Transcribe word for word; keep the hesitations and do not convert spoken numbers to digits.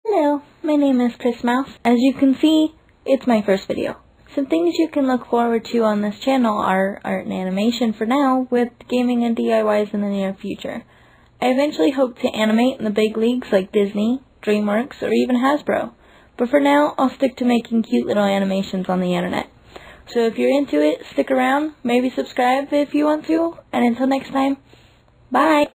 Hello, my name is Chris Mouse. As you can see, it's my first video. Some things you can look forward to on this channel are art and animation for now, with gaming and D I Ys in the near future. I eventually hope to animate in the big leagues like Disney, DreamWorks, or even Hasbro. But for now, I'll stick to making cute little animations on the internet. So if you're into it, stick around, maybe subscribe if you want to, and until next time, bye!